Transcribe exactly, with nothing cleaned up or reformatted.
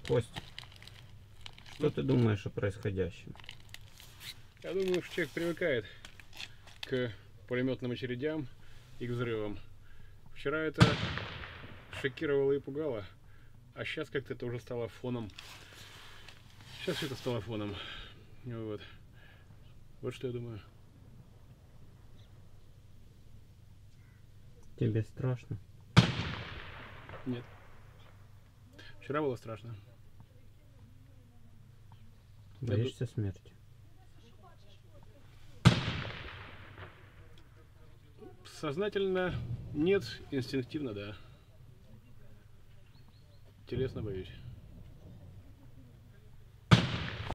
Кость, что ты думаешь о происходящем? Я думаю, что человек привыкает к пулеметным очередям и к взрывам. Вчера это шокировало и пугало, а сейчас как-то это уже стало фоном. Сейчас это стало фоном. Вот. Вот что я думаю. Тебе страшно? Нет. Вчера было страшно. Боишься смерти? Сознательно нет, инстинктивно да. Телесно боюсь.